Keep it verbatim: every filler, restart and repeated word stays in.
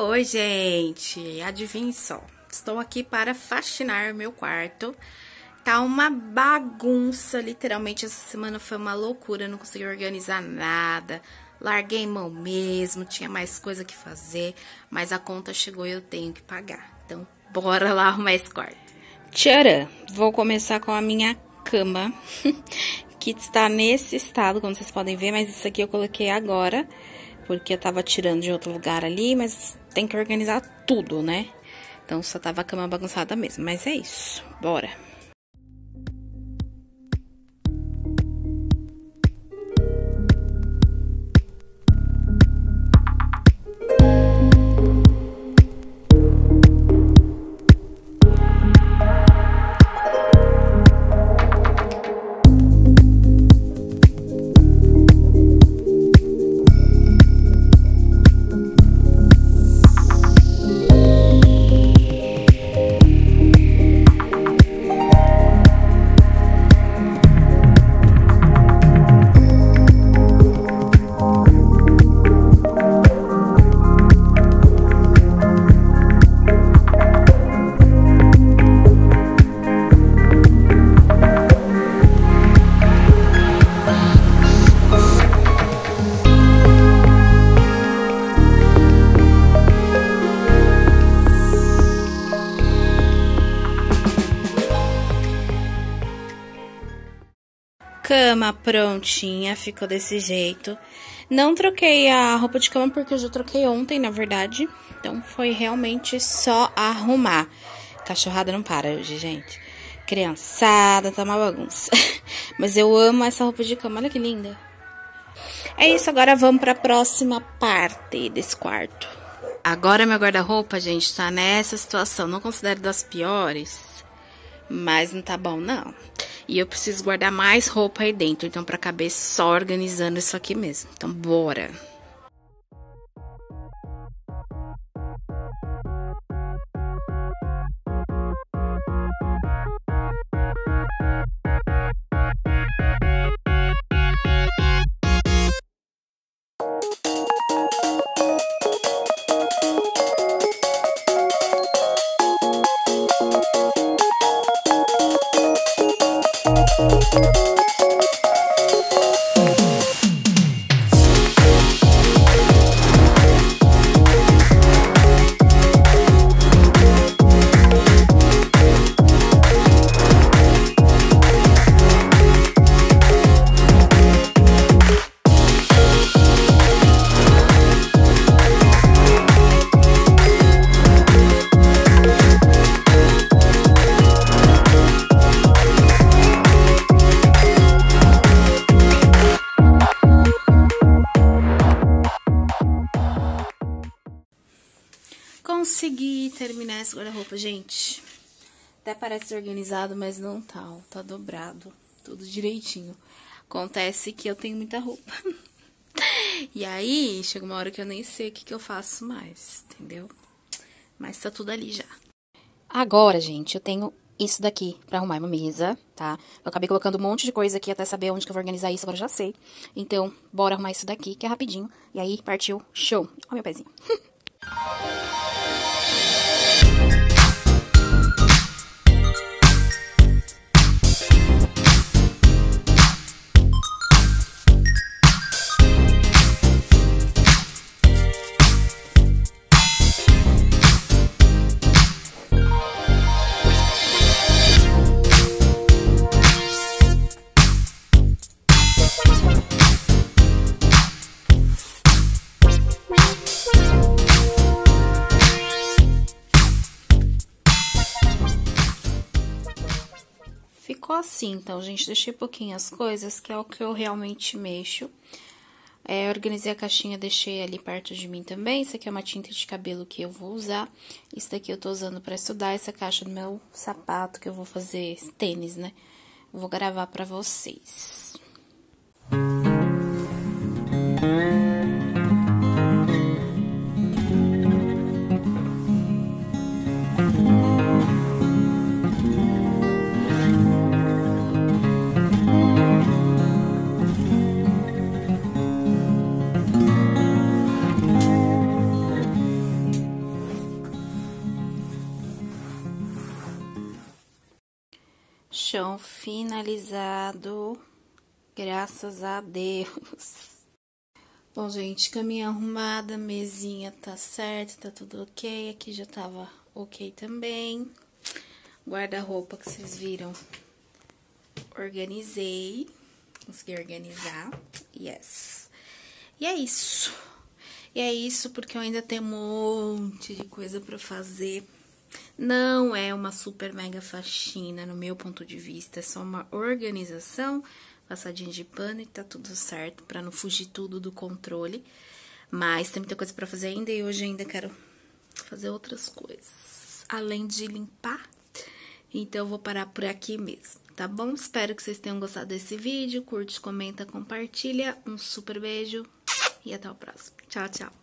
Oi, gente! Adivinhe só, estou aqui para faxinar meu quarto. Tá uma bagunça, literalmente essa semana foi uma loucura, não consegui organizar nada. Larguei mão mesmo, tinha mais coisa que fazer, mas a conta chegou e eu tenho que pagar. Então, bora lá arrumar esse quarto. Tcharam! Vou começar com a minha cama, que está nesse estado, como vocês podem ver, mas isso aqui eu coloquei agora, porque eu tava tirando de outro lugar ali, mas tem que organizar tudo, né? Então, só tava a cama bagunçada mesmo, mas é isso. Bora! Cama prontinha, ficou desse jeito. Não troquei a roupa de cama porque eu já troquei ontem, na verdade. Então, foi realmente só arrumar. Cachorrada não para hoje, gente. Criançada, tá uma bagunça. Mas eu amo essa roupa de cama, olha que linda. É isso, agora vamos pra próxima parte desse quarto. Agora meu guarda-roupa, gente, tá nessa situação. Não considero das piores, mas não tá bom, não. E eu preciso guardar mais roupa aí dentro, então pra caber só organizando isso aqui mesmo. Então, bora! Consegui terminar esse guarda-roupa, gente. Até parece desorganizado, mas não tá, ó, tá dobrado, tudo direitinho. Acontece que eu tenho muita roupa. E aí, chega uma hora que eu nem sei o que, que eu faço mais, entendeu? Mas tá tudo ali já. Agora, gente, eu tenho isso daqui pra arrumar uma mesa, tá? Eu acabei colocando um monte de coisa aqui até saber onde que eu vou organizar isso, agora eu já sei. Então, bora arrumar isso daqui, que é rapidinho. E aí, partiu, show. Ó meu pezinho. Ficou assim, então, gente, deixei pouquinho as coisas, que é o que eu realmente mexo. É, organizei a caixinha, deixei ali perto de mim também. Isso aqui é uma tinta de cabelo que eu vou usar. Isso daqui eu tô usando pra estudar, essa caixa do meu sapato, que eu vou fazer tênis, né? Vou gravar pra vocês. chão finalizado, graças a Deus. Bom, gente, caminha arrumada, mesinha tá certa, tá tudo ok. Aqui já tava ok também. Guarda-roupa que vocês viram, organizei. Consegui organizar. Yes. E é isso. E é isso porque eu ainda tenho um monte de coisa pra fazer. Não é uma super mega faxina, no meu ponto de vista. É só uma organização, passadinha de pano e tá tudo certo, pra não fugir tudo do controle. Mas tem muita coisa pra fazer ainda e hoje ainda quero fazer outras coisas, além de limpar. Então, eu vou parar por aqui mesmo, tá bom? Espero que vocês tenham gostado desse vídeo. Curte, comenta, compartilha. Um super beijo e até o próximo. Tchau, tchau.